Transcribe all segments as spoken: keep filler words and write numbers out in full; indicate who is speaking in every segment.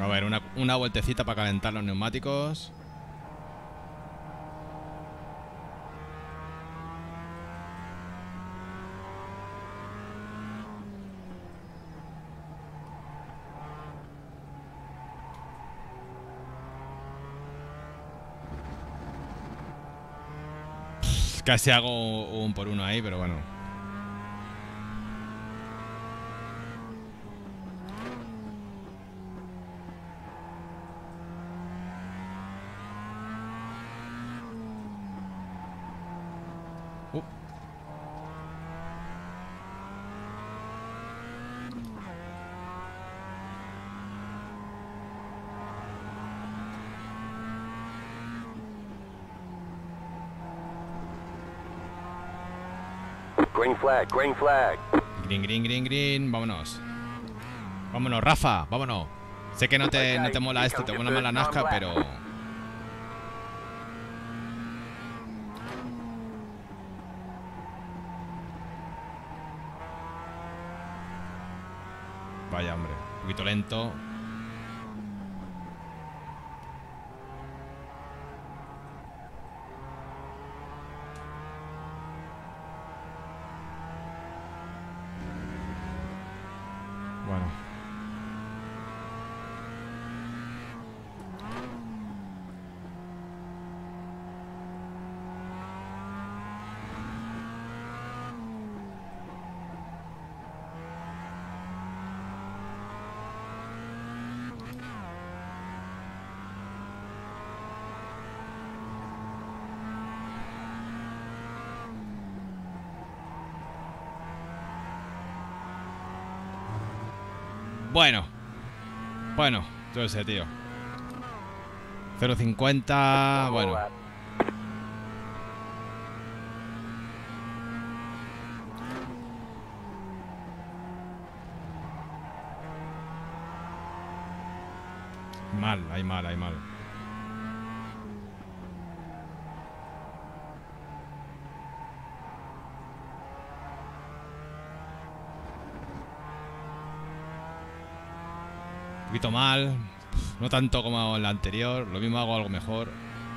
Speaker 1: A ver, una, una vueltecita para calentar los neumáticos. Pff, casi hago un por uno ahí, pero bueno. Uh.
Speaker 2: Green flag, green flag.
Speaker 1: Green, green, green, green. Vámonos. Vámonos, Rafa, vámonos. Sé que no te, no te mola esto, te mola más la NASCAR, pero... Vaya, hombre. Un poquito lento. Bueno. Bueno. Bueno, yo sé, tío. cero cincuenta. Bueno. Mal, hay mal, hay mal. Un poquito mal. No tanto como en la anterior. Lo mismo hago algo mejor.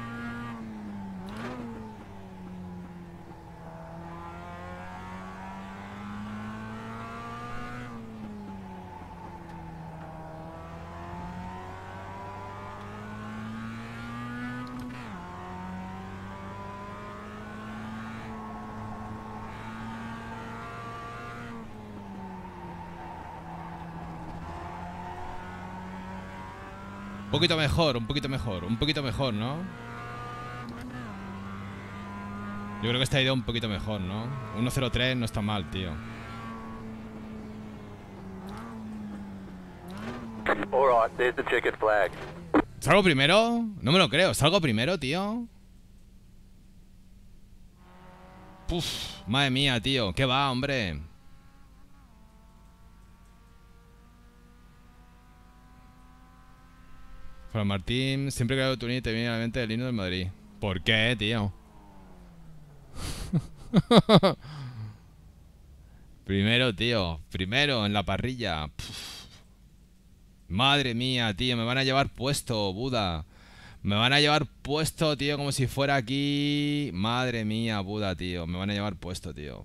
Speaker 1: Un poquito mejor, un poquito mejor, un poquito mejor, ¿no? Yo creo que esta ha ido un poquito mejor, ¿no? uno cero tres no está mal, tío.
Speaker 2: Alright, there's the ticket flag.
Speaker 1: ¿Salgo primero? No me lo creo. ¿Salgo primero, tío? Puf, madre mía, tío. ¿Qué va, hombre? Fran Martín, siempre que hago tu te viene a la mente el himno del Madrid. ¿Por qué, tío? Primero, tío. Primero en la parrilla. Puf. Madre mía, tío. Me van a llevar puesto, Buda. Me van a llevar puesto, tío, como si fuera aquí. Madre mía, Buda, tío. Me van a llevar puesto, tío.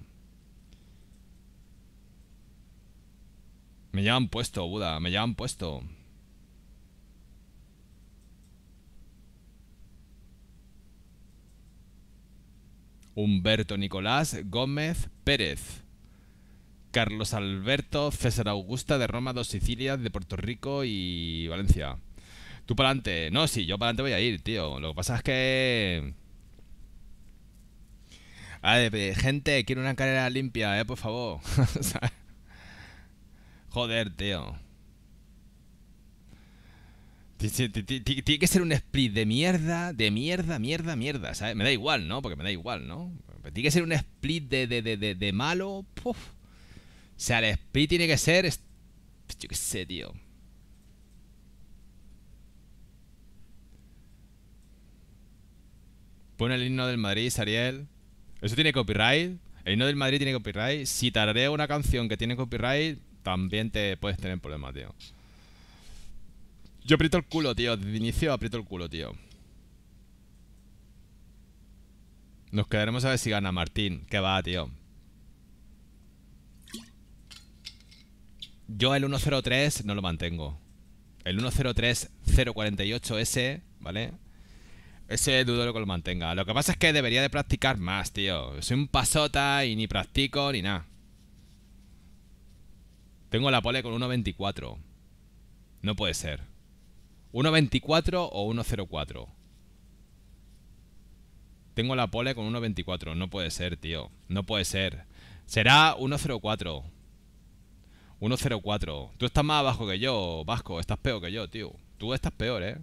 Speaker 1: Me llevan puesto, Buda. Me llevan puesto. Humberto Nicolás Gómez Pérez. Carlos Alberto César Augusta de Roma, dos Sicilias, de Puerto Rico y Valencia. Tú para adelante. No, sí, yo para adelante voy a ir, tío. Lo que pasa es que... A ver, gente, quiero una carrera limpia, eh, por favor. Joder, tío. Tiene que ser un split de mierda, de mierda, mierda, mierda, ¿sabes? Me da igual, ¿no? Porque me da igual, ¿no? Tiene que ser un split de, de, de, de, de malo. Puf. O sea, el split tiene que ser... Yo qué sé, tío. Pon el himno del Madrid, Sariel. ¿Eso tiene copyright? El himno del Madrid tiene copyright. Si tarareo una canción que tiene copyright, también te puedes tener problemas, tío. Yo aprieto el culo, tío. Desde inicio aprieto el culo, tío. Nos quedaremos a ver si gana Martín. Que va, tío. Yo el uno cero tres no lo mantengo. El uno cero tres cero cuarenta y ocho S, ¿vale? Ese dudo que lo mantenga. Lo que pasa es que debería de practicar más, tío. Soy un pasota y ni practico ni nada. Tengo la pole con uno veinticuatro. No puede ser. ¿uno veinticuatro o uno cero cuatro? Tengo la pole con uno veinticuatro. No puede ser, tío. No puede ser. Será uno cero cuatro. uno cero cuatro. Tú estás más abajo que yo, Vasco. Estás peor que yo, tío. Tú estás peor, ¿eh?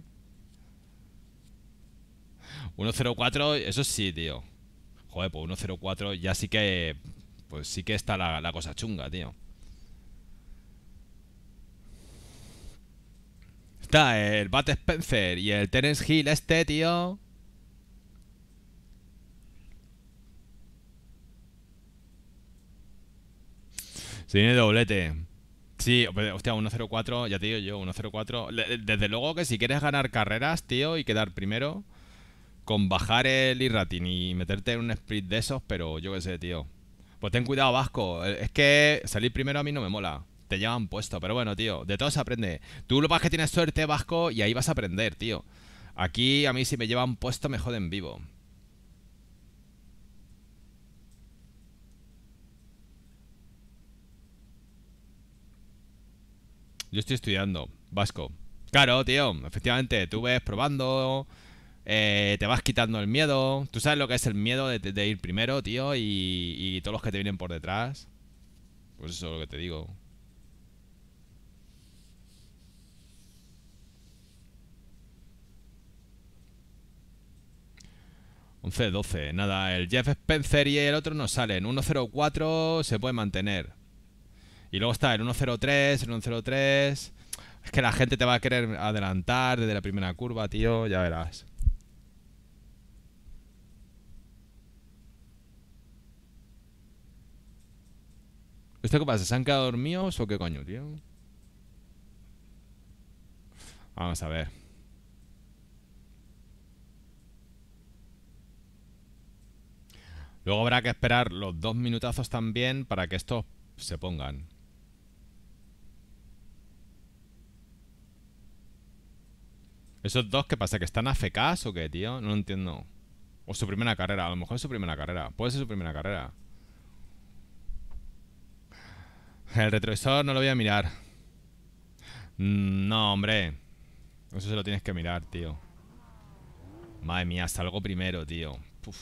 Speaker 1: uno cero cuatro, eso sí, tío. Joder, pues uno cero cuatro ya sí que... Pues sí que está la, la cosa chunga, tío. Está el Bud Spencer y el Terence Hill este, tío. Se viene doblete. Sí, hostia, uno cero cuatro, ya te digo yo, uno cero cuatro. Desde luego que si quieres ganar carreras, tío, y quedar primero, con bajar el e-rating y meterte en un split de esos, pero yo qué sé, tío. Pues ten cuidado, Vasco. Es que salir primero a mí no me mola. Te llevan puesto, pero bueno, tío, de todo se aprende. Tú lo que pasa es que tienes suerte, Vasco, y ahí vas a aprender, tío. Aquí a mí si me llevan puesto me joden vivo. Yo estoy estudiando, Vasco. Claro, tío, efectivamente, tú ves probando, eh, te vas quitando el miedo. Tú sabes lo que es el miedo de, de ir primero, tío, y, y todos los que te vienen por detrás. Pues eso es lo que te digo. once doce, nada, el Jeff Spencer y el otro no salen. uno cero cuatro se puede mantener. Y luego está el uno cero tres, el uno cero tres. Es que la gente te va a querer adelantar desde la primera curva, tío, ya verás. ¿Esto qué pasa? ¿Se han quedado dormidos o qué coño, tío? Vamos a ver. Luego habrá que esperar los dos minutazos también para que estos se pongan. ¿Esos dos qué pasa? ¿Que están A F Ks o qué, tío? No lo entiendo. O su primera carrera. A lo mejor es su primera carrera. Puede ser su primera carrera. El retrovisor no lo voy a mirar. No, hombre. Eso se lo tienes que mirar, tío. Madre mía, salgo primero, tío. Uf.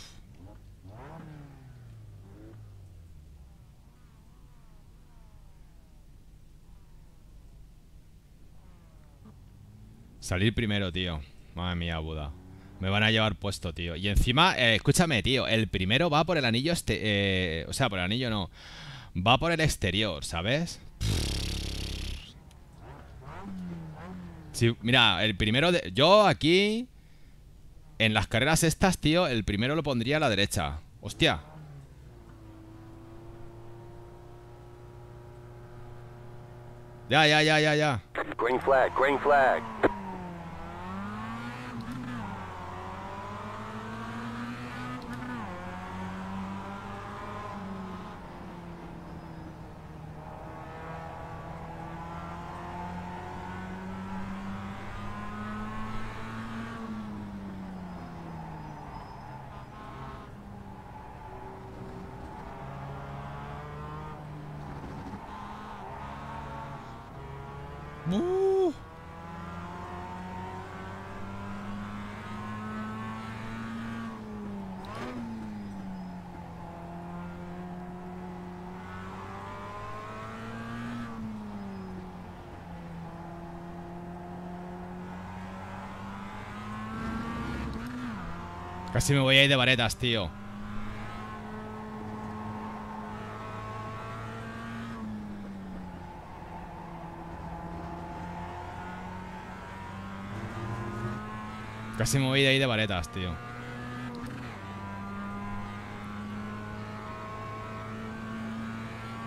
Speaker 1: Salir primero, tío. Madre mía, Buda. Me van a llevar puesto, tío. Y encima, eh, escúchame, tío. El primero va por el anillo este... Eh, o sea, por el anillo no. Va por el exterior, ¿sabes? Sí, mira, el primero de... Yo aquí... En las carreras estas, tío, el primero lo pondría a la derecha. Hostia. Ya, ya, ya, ya, ya.
Speaker 2: Green flag, green flag.
Speaker 1: Uh. Casi me voy a ir de varetas, tío. Casi me voy de ahí de varetas, tío.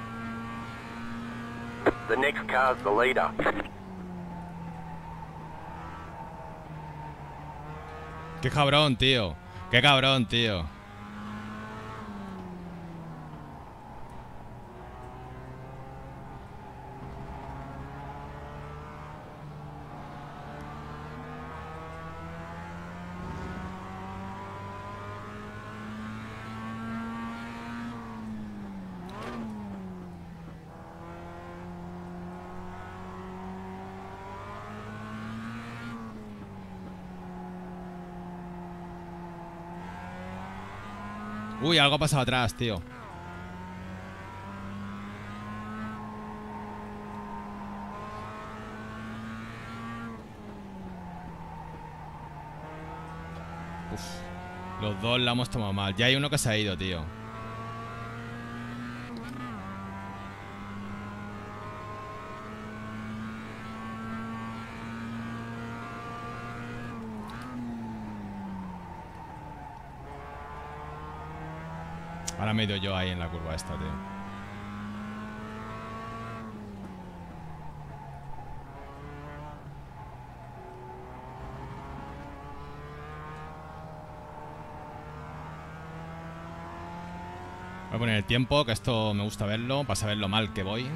Speaker 2: The next car's the leader.
Speaker 1: Qué cabrón, tío. Qué cabrón, tío. Uy, algo ha pasado atrás, tío. Uf. Los dos la hemos tomado mal. Ya hay uno que se ha ido, tío. Ahora me he ido yo ahí en la curva esta, tío. Voy a poner el tiempo, que esto me gusta verlo, para saber lo mal que voy.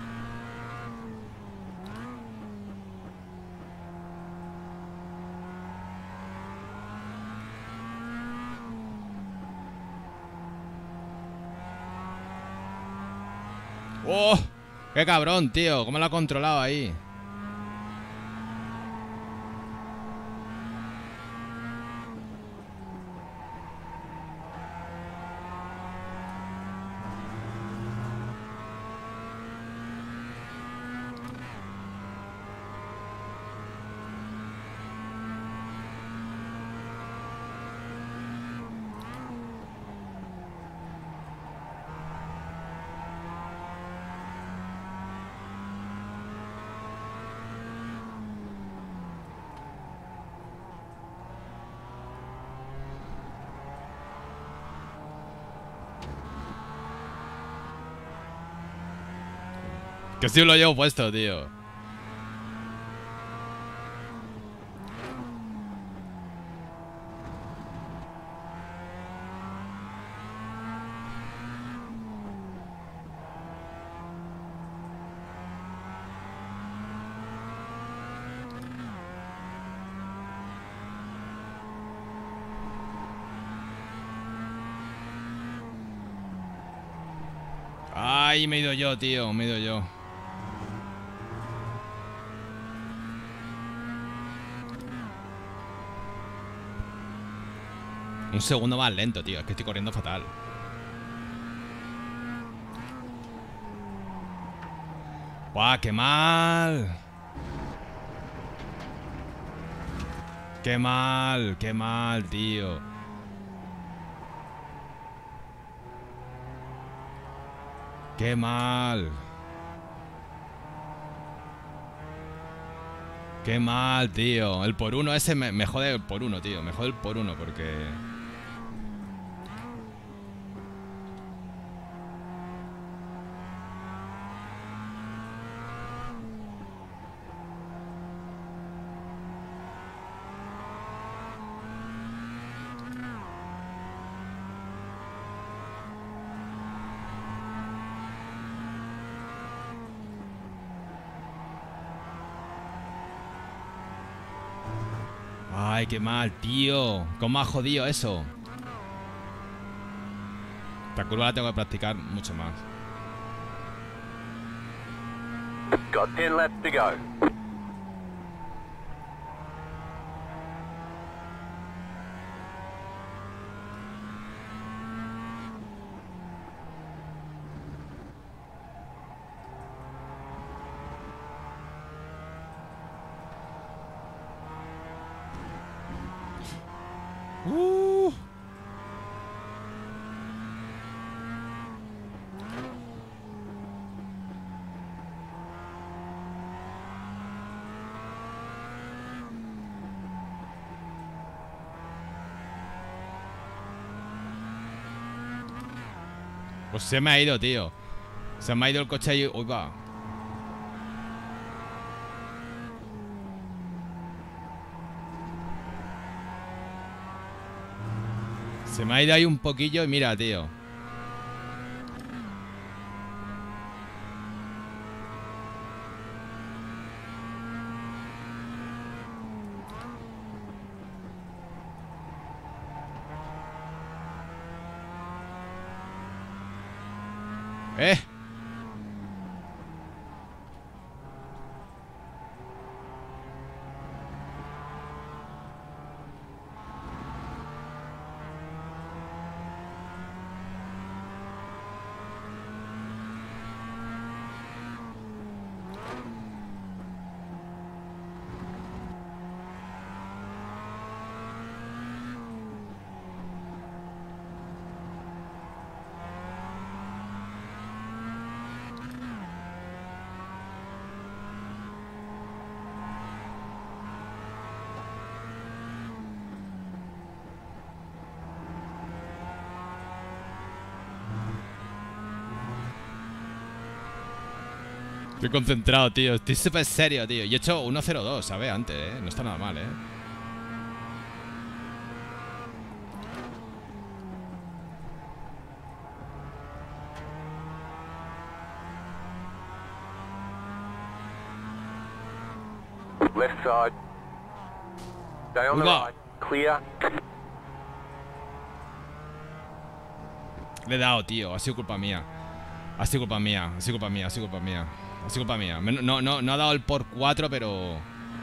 Speaker 1: ¡Oh! ¡Qué cabrón, tío! ¿Cómo lo ha controlado ahí? Que sí lo llevo puesto, tío. Ay, me he ido yo, tío. Me he ido yo. Un segundo más lento, tío. Es que estoy corriendo fatal. ¡Buah, qué mal! ¡Qué mal! ¡Qué mal, tío! ¡Qué mal! ¡Qué mal, tío! El por uno ese me, me jode el por uno, tío. Me jode el por uno porque... Ay, qué mal, tío. ¿Cómo ha jodido eso? Esta curva la tengo que practicar mucho más.
Speaker 2: Got ten laps to go.
Speaker 1: Uh. Pues se me ha ido, tío. Se me ha ido el coche ahí. Uy, va. Se me ha ido ahí un poquillo y mira, tío. ¡Eh! Estoy concentrado, tío. Estoy súper serio, tío. Y he hecho uno cero dos, ¿sabes? Antes, ¿eh? No está nada mal, ¿eh?
Speaker 2: Left side. Stay on the
Speaker 1: Uga.
Speaker 2: right. Clear.
Speaker 1: Le he dado, tío. Ha sido culpa mía. Ha sido culpa mía. Ha sido culpa mía. Ha sido culpa mía. Ha sido culpa mía. Me- No, no, no ha dado el por cuatro, pero...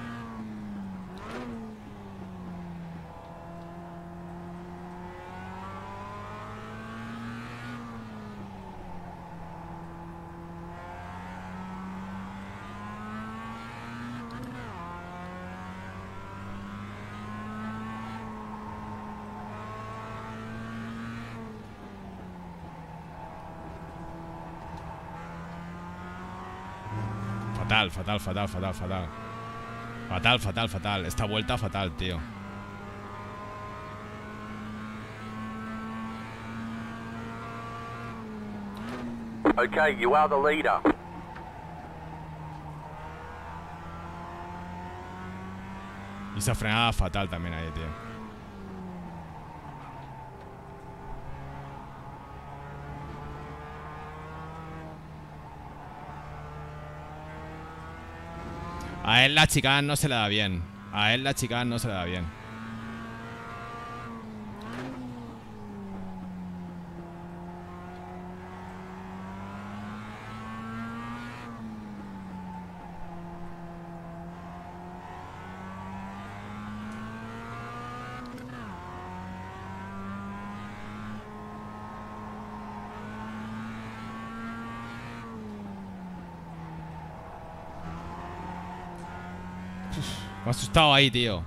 Speaker 1: Fatal, fatal, fatal, fatal, fatal. Fatal, fatal, fatal. Esta vuelta fatal, tío.
Speaker 2: Okay, you are the leader.
Speaker 1: Y esa frenada fatal también ahí, tío. A él la chica no se le da bien. A él la chica no se le da bien. Me ha asustado ahí, tío.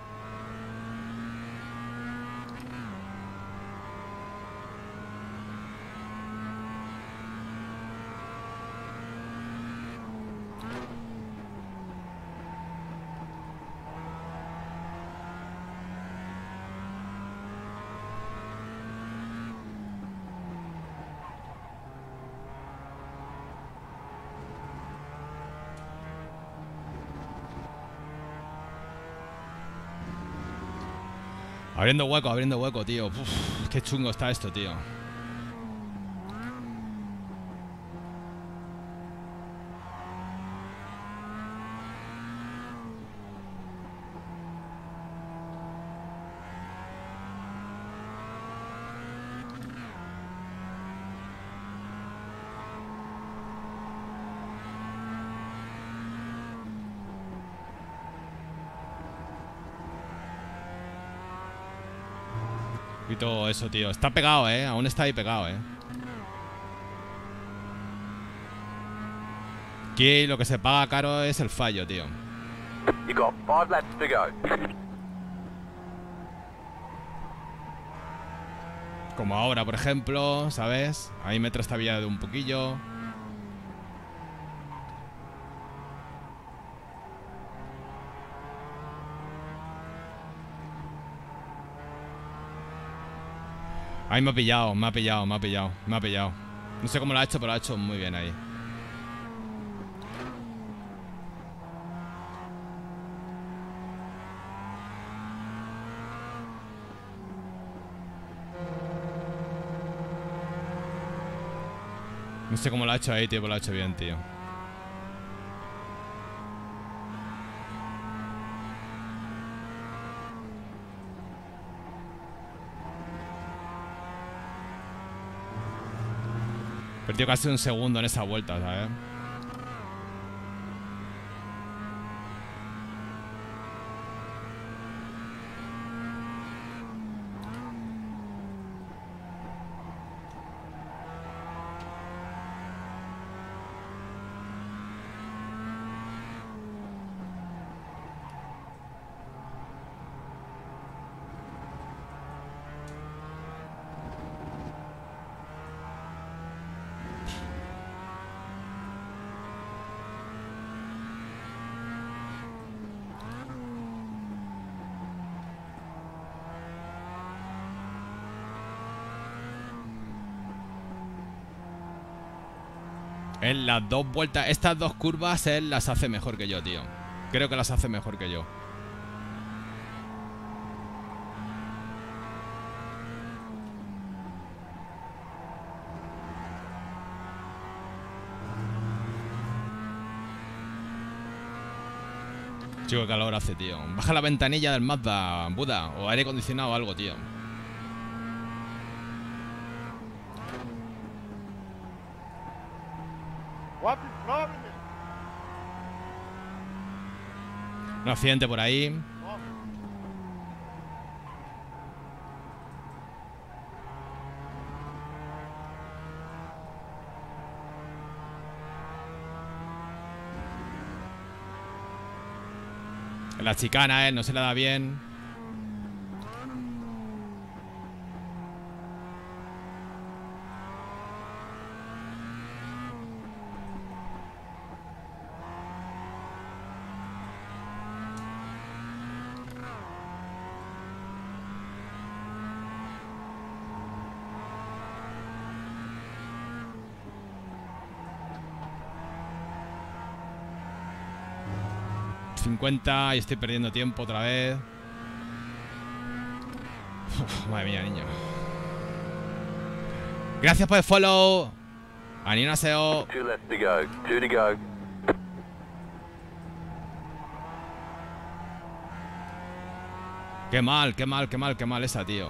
Speaker 1: Abriendo hueco, abriendo hueco, tío. Uf, qué chungo está esto, tío. Y todo eso, tío. Está pegado, eh. Aún está ahí pegado, eh. Aquí lo que se paga caro es el fallo, tío.
Speaker 2: You got five laps to go.
Speaker 1: Como ahora, por ejemplo, ¿sabes? Ahí me he trastabillado un poquillo. Ahí me ha pillado, me ha pillado, me ha pillado, me ha pillado. No sé cómo lo ha hecho, pero lo ha hecho muy bien ahí. No sé cómo lo ha hecho ahí, tío, pero lo ha hecho bien, tío. Perdió casi un segundo en esa vuelta, ¿sabes? Él las dos vueltas, estas dos curvas, él las hace mejor que yo, tío. Creo que las hace mejor que yo. Chico, qué calor hace, tío. Baja la ventanilla del Mazda, Buda, o aire acondicionado o algo, tío. Un accidente por ahí. La chicana, eh, no se le da bien. cincuenta y estoy perdiendo tiempo otra vez. Uf, madre mía, niño. Gracias por el follow. Aninaseo.
Speaker 2: Two left to go. Two to go.
Speaker 1: Qué mal, qué mal, qué mal, qué mal esa, tío.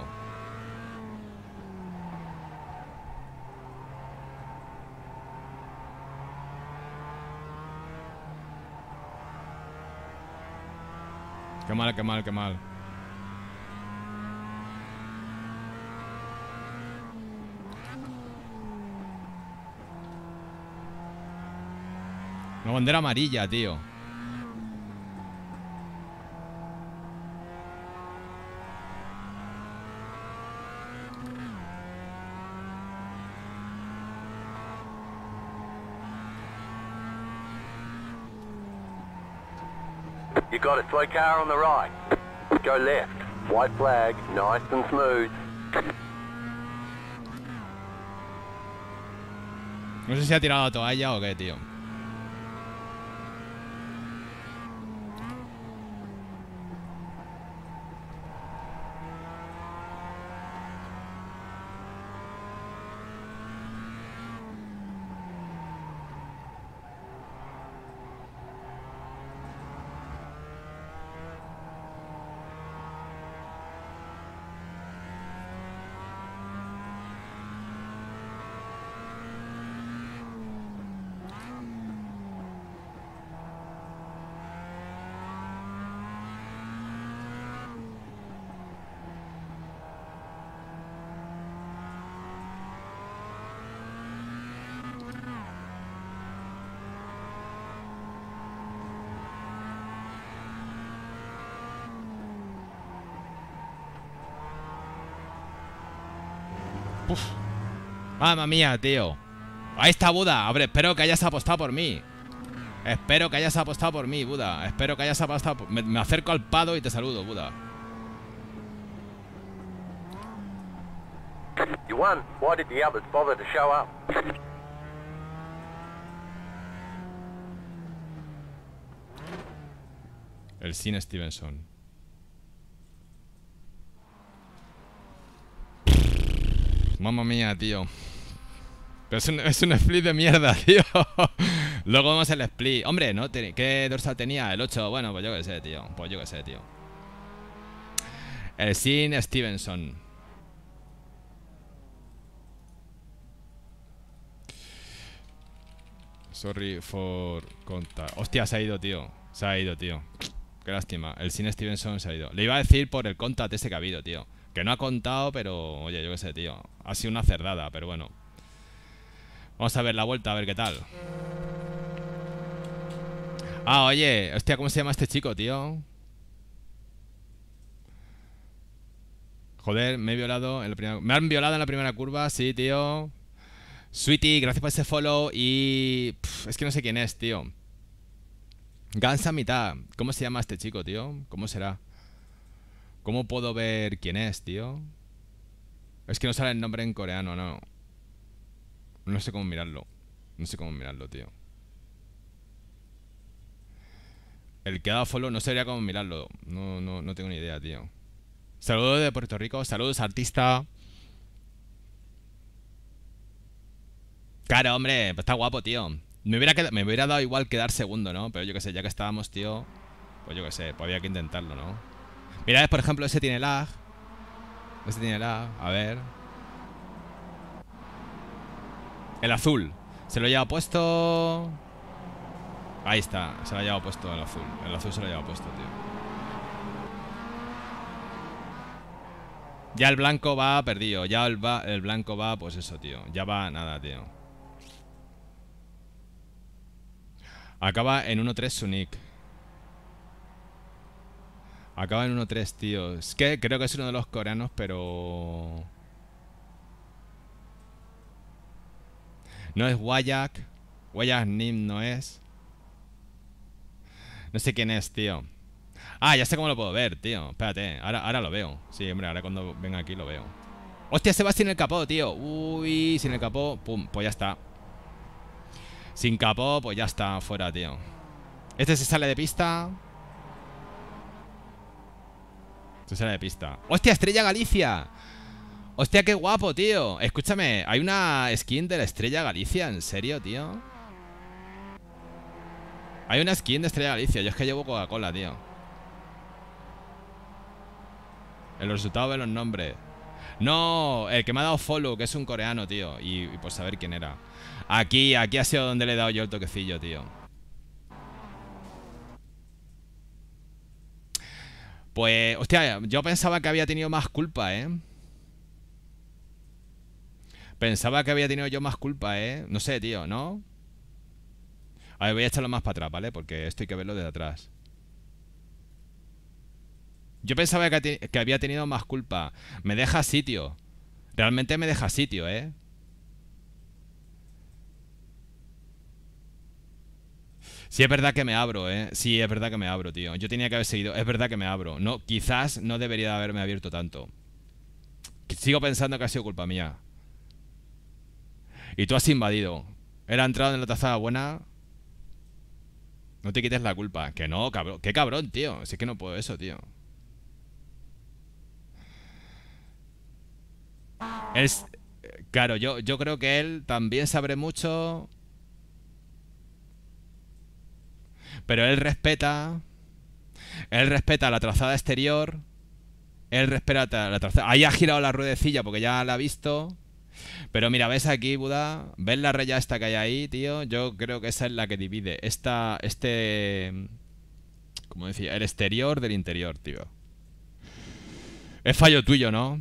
Speaker 1: Qué mal, qué mal, qué mal. Una bandera amarilla, tío.
Speaker 2: You got a slow car on the right. Go left. White flag. Nice and smooth.
Speaker 1: No sé si ha tirado la toalla o qué, tío. Uf. Mamma mía, tío. Ahí está Buda. Abre, espero que hayas apostado por mí. Espero que hayas apostado por mí, Buda. Espero que hayas apostado por... Me, me acerco al Pado y te saludo, Buda.
Speaker 2: You won. Why did the others bother to show up?
Speaker 1: El Sin Stevenson. Mamma mía, tío. Pero es un, es un split de mierda, tío. Luego vemos el split. Hombre, ¿no? ¿Qué dorsal tenía? El ocho. Bueno, pues yo qué sé, tío. Pues yo qué sé, tío. El Sin Stevenson. Sorry for contact. Hostia, se ha ido, tío. Se ha ido, tío. Qué lástima. El Sin Stevenson se ha ido. Le iba a decir por el contact ese que ha habido, tío. Que no ha contado, pero... Oye, yo qué sé, tío. Ha sido una cerdada, pero bueno. Vamos a ver la vuelta, a ver qué tal. Ah, oye. Hostia, ¿cómo se llama este chico, tío? Joder, me he violado en la primera... Me han violado en la primera curva, sí, tío. Sweetie, gracias por ese follow. Y... Pff, es que no sé quién es, tío. Gansa mitad. ¿Cómo se llama este chico, tío? ¿Cómo será? ¿Cómo puedo ver quién es, tío? Es que no sale el nombre en coreano, no. No sé cómo mirarlo. No sé cómo mirarlo, tío. El que ha dado follow no sabría cómo mirarlo. No, no, no tengo ni idea, tío. Saludos de Puerto Rico. Saludos, artista. Claro, hombre. Pues está guapo, tío. Me hubiera, quedado, me hubiera dado igual quedar segundo, ¿no? Pero yo qué sé, ya que estábamos, tío. Pues yo qué sé, pues había que intentarlo, ¿no? Mira, por ejemplo, ese tiene lag. Ese tiene lag. A ver. El azul. Se lo lleva puesto. Ahí está. Se lo ha llevado puesto el azul. El azul se lo ha llevado puesto, tío. Ya el blanco va perdido. Ya el, va, el blanco va, pues eso, tío. Ya va nada, tío. Acaba en uno tres su nick. Acaba en uno tres, tío. Es que creo que es uno de los coreanos, pero... No es Wayak. Wayak Nim no es. No sé quién es, tío. Ah, ya sé cómo lo puedo ver, tío. Espérate, ahora, ahora lo veo. Sí, hombre, ahora cuando venga aquí lo veo. Hostia, se va sin el capó, tío. Uy, sin el capó. Pum, pues ya está. Sin capó, pues ya está, fuera, tío. Este se sale de pista. Se sale de pista. ¡Hostia, Estrella Galicia! ¡Hostia, qué guapo, tío! Escúchame, hay una skin de la Estrella Galicia, ¿en serio, tío? Hay una skin de Estrella Galicia. Yo es que llevo Coca-Cola, tío. El resultado de los nombres. No, el que me ha dado follow, que es un coreano, tío. Y, y por saber quién era. Aquí, aquí ha sido donde le he dado yo el toquecillo, tío. Pues, hostia, yo pensaba que había tenido más culpa, ¿eh? Pensaba que había tenido yo más culpa, ¿eh? No sé, tío, ¿no? A ver, voy a echarlo más para atrás, ¿vale? Porque esto hay que verlo desde atrás. Yo pensaba que, que había tenido más culpa. Me deja sitio. Realmente me deja sitio, ¿eh? Sí, es verdad que me abro, ¿eh? Sí, es verdad que me abro, tío. Yo tenía que haber seguido. Es verdad que me abro. No, quizás no debería de haberme abierto tanto. Sigo pensando que ha sido culpa mía. Y tú has invadido. Era entrado en la tazada buena. No te quites la culpa. Que no, cabrón. Qué cabrón, tío. Si es que no puedo eso, tío. Es... Claro, yo, yo creo que él también sabe mucho. Pero él respeta. Él respeta la trazada exterior. Él respeta la trazada. Ahí ha girado la ruedecilla porque ya la ha visto. Pero mira, ¿ves aquí, Buda? ¿Ves la raya esta que hay ahí, tío? Yo creo que esa es la que divide. Esta, este... ¿Cómo decía? El exterior del interior, tío. Es fallo tuyo, ¿no?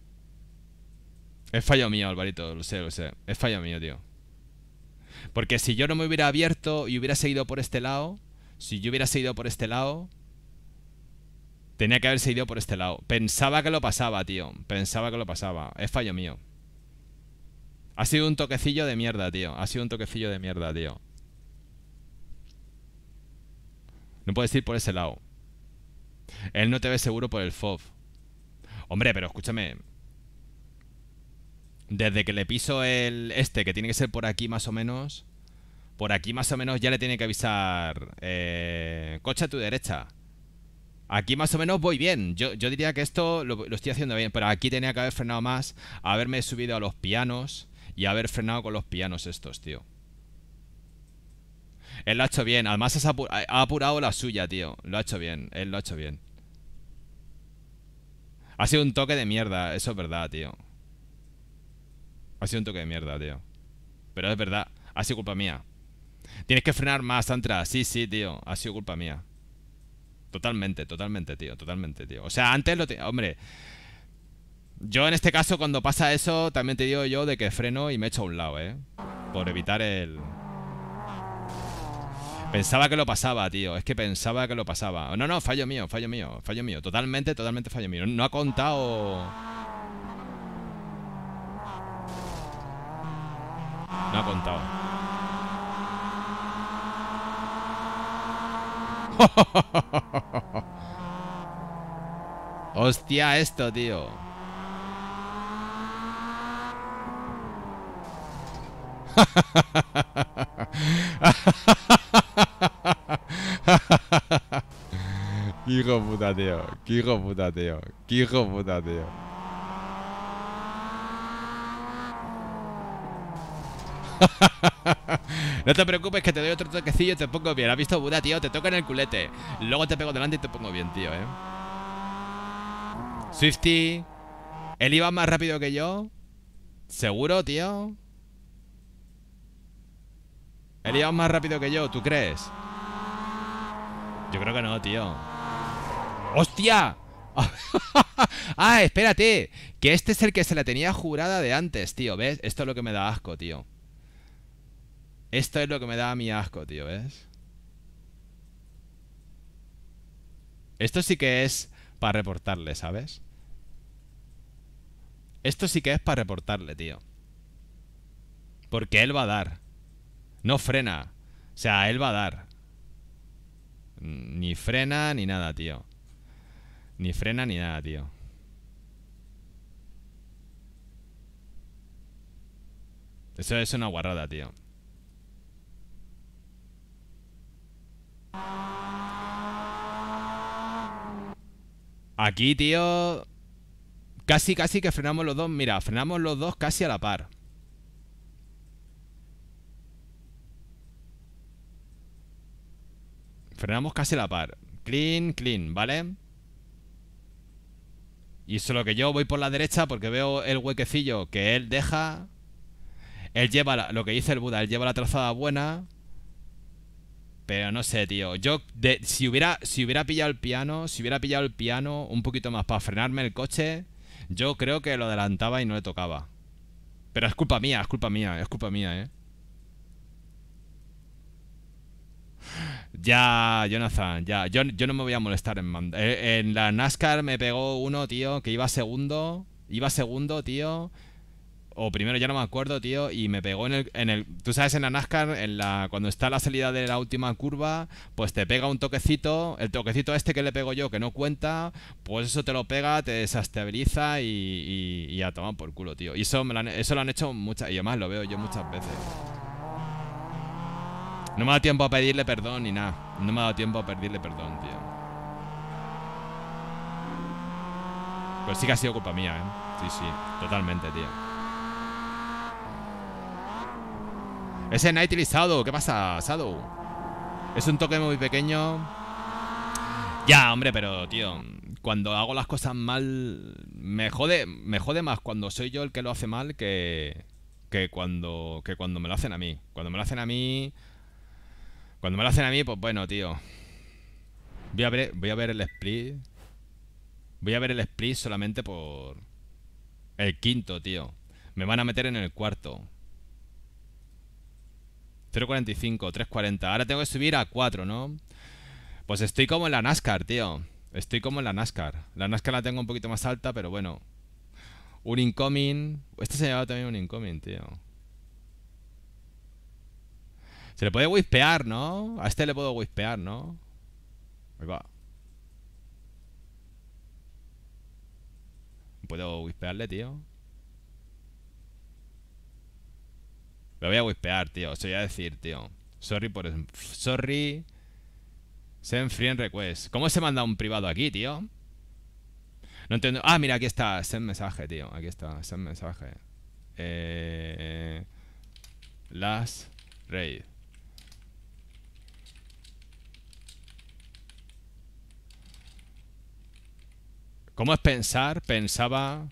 Speaker 1: Es fallo mío, Alvarito, lo sé, lo sé. Es fallo mío, tío. Porque si yo no me hubiera abierto y hubiera seguido por este lado... Si yo hubiera seguido por este lado... Tenía que haber seguido por este lado. Pensaba que lo pasaba, tío. Pensaba que lo pasaba. Es fallo mío. Ha sido un toquecillo de mierda, tío. Ha sido un toquecillo de mierda, tío. No puedes ir por ese lado. Él no te ve seguro por el F O V. Hombre, pero escúchame. Desde que le piso el este, que tiene que ser por aquí más o menos... Por aquí más o menos ya le tiene que avisar... Eh, coche a tu derecha. Aquí más o menos voy bien. Yo, yo diría que esto lo, lo estoy haciendo bien. Pero aquí tenía que haber frenado más. Haberme subido a los pianos. y haber frenado con los pianos estos, tío. Él lo ha hecho bien. Además ha apu ha apurado la suya, tío. Lo ha hecho bien. Él lo ha hecho bien. Ha sido un toque de mierda. Eso es verdad, tío. Ha sido un toque de mierda, tío. Pero es verdad. Ha sido culpa mía. Tienes que frenar más, Antra. Sí, sí, tío. Ha sido culpa mía. Totalmente, totalmente, tío. Totalmente, tío. O sea, antes lo... Hombre... Yo en este caso, cuando pasa eso, también te digo yo de que freno y me echo a un lado, ¿eh? Por evitar el... Pensaba que lo pasaba, tío. Es que pensaba que lo pasaba. No, no, fallo mío, fallo mío, fallo mío. Totalmente, totalmente fallo mío. No ha contado... No ha contado. Hostia, esto, tío. Qué hijo de puta, tío. Qué hijo de puta, tío. Qué hijo de puta, tío. No te preocupes que te doy otro toquecillo y te pongo bien. ¿Has visto, Buda, tío? Te toca en el culete. Luego te pego delante y te pongo bien, tío, ¿eh? Swifty. ¿Él iba más rápido que yo? ¿Seguro, tío? Él iba más rápido que yo, ¿tú crees? Yo creo que no, tío. ¡Hostia! Ah, espérate. Que este es el que se la tenía jurada de antes, tío. ¿Ves? Esto es lo que me da asco, tío. Esto es lo que me da a mí asco, tío, ¿ves? Esto sí que es para reportarle, ¿sabes? Esto sí que es para reportarle, tío. Porque él va a dar. No frena. O sea, él va a dar. Ni frena ni nada, tío. Ni frena ni nada, tío. Eso es una guarrada, tío. Aquí, tío... Casi, casi que frenamos los dos. Mira, frenamos los dos casi a la par. Frenamos casi a la par. Clean, clean, ¿vale? Y solo que yo voy por la derecha porque veo el huequecillo que él deja. Él lleva la, lo que dice el Buda, él lleva la trazada buena. Pero no sé, tío. Yo, de, si hubiera si hubiera pillado el piano, si hubiera pillado el piano un poquito más para frenarme el coche, yo creo que lo adelantaba y no le tocaba. Pero es culpa mía, es culpa mía, es culpa mía, ¿eh? Ya, Jonathan, ya. Yo, yo no me voy a molestar en mandar. En la NASCAR me pegó uno, tío, que iba segundo. Iba segundo, tío. O primero, ya no me acuerdo, tío. Y me pegó en el, en el... Tú sabes, en la NASCAR, en la, cuando está la salida de la última curva, pues te pega un toquecito. El toquecito este que le pego yo, que no cuenta, pues eso te lo pega, te desestabiliza y, y, y a tomar por culo, tío. Y eso, me lo han, eso lo han hecho muchas... Y además lo veo yo muchas veces. No me ha dado tiempo a pedirle perdón ni nada. No me ha dado tiempo a pedirle perdón, tío. Pues sí que ha sido culpa mía, ¿eh? Sí, sí, totalmente, tío. Ese Nightly Shadow, ¿qué pasa, Shadow? Es un toque muy pequeño. Ya, hombre, pero, tío, cuando hago las cosas mal, me jode, me jode más cuando soy yo el que lo hace mal que, que, cuando, que cuando me lo hacen a mí. Cuando me lo hacen a mí... Cuando me lo hacen a mí, pues bueno, tío. Voy a ver, voy a ver el split. Voy a ver el split solamente por... El quinto, tío. Me van a meter en el cuarto. cero cuarenta y cinco, tres cuarenta. Ahora tengo que subir a cuatro, ¿no? Pues estoy como en la NASCAR, tío. Estoy como en la NASCAR. La NASCAR la tengo un poquito más alta, pero bueno. Un incoming. Este se ha llevado también un incoming, tío. Se le puede wispear, ¿no? A este le puedo wispear, ¿no? Ahí va. ¿Puedo wispearle, tío? Le voy a wispear, tío. Os voy a decir, tío. Sorry por... Sorry. Send friend request. ¿Cómo se manda un privado aquí, tío? No entiendo. Ah, mira, aquí está. Send mensaje, tío. Aquí está. Send mensaje. Eh, last raid. ¿Cómo es pensar? Pensaba...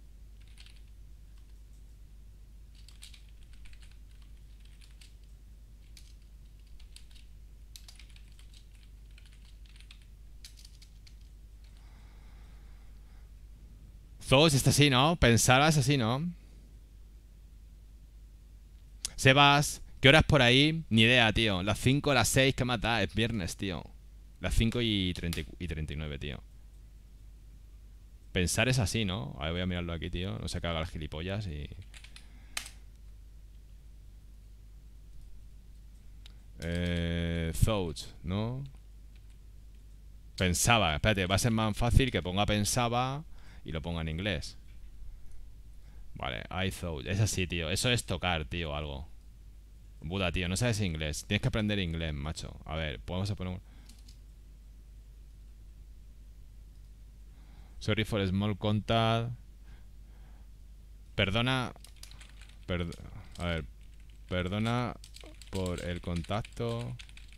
Speaker 1: Zos, está así, ¿no? Pensar es así, ¿no? Sebas, ¿qué horas por ahí? Ni idea, tío. Las cinco, las seis, ¿qué mata? Es viernes, tío. Las cinco y treinta y treinta y nueve, tío. Pensar es así, ¿no? A ver, voy a mirarlo aquí, tío. No se caga las gilipollas y... Eh... Thoughts, ¿no? Pensaba. Espérate, va a ser más fácil que ponga pensaba y lo ponga en inglés. Vale, I thought. Es así, tío. Eso es tocar, tío, algo. Buda, tío, no sabes inglés. Tienes que aprender inglés, macho. A ver, podemos poner... Sorry for small contact. Perdona... Perd... A ver... Perdona por el contacto.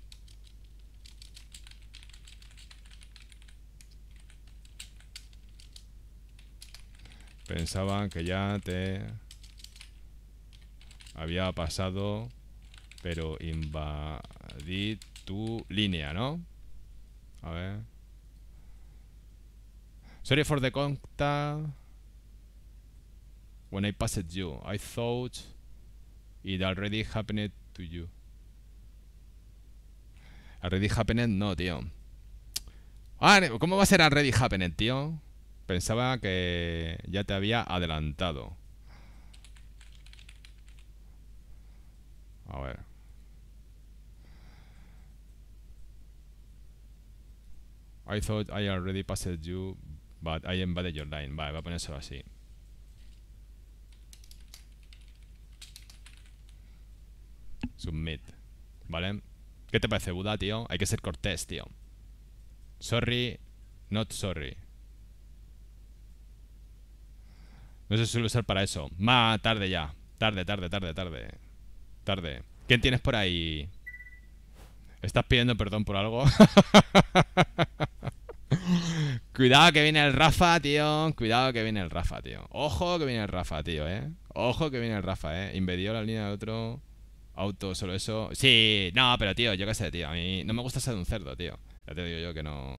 Speaker 1: Pensaba que ya te había pasado, pero invadí tu línea, ¿no? A ver. Sorry for the contact. When I passed you, I thought it already happened to you. Already happened, no, tío. Ah, ¿cómo va a ser already happened, tío? Pensaba que ya te había adelantado. A ver. I thought I already passed you, but I invaded your line. Vale, voy a ponérselo así. Submit. ¿Vale? ¿Qué te parece, Buda, tío? Hay que ser cortés, tío. Sorry, not sorry. No se suele usar para eso. Ma, tarde ya. Tarde, tarde, tarde, tarde. Tarde. ¿Quién tienes por ahí? ¿Estás pidiendo perdón por algo? Cuidado que viene el Rafa, tío. Cuidado que viene el Rafa, tío. Ojo que viene el Rafa, tío, eh. Ojo que viene el Rafa, eh. Invadió la línea de otro auto, solo eso. Sí, no, pero tío, yo qué sé, tío. A mí no me gusta ser un cerdo, tío. Ya te digo yo que no.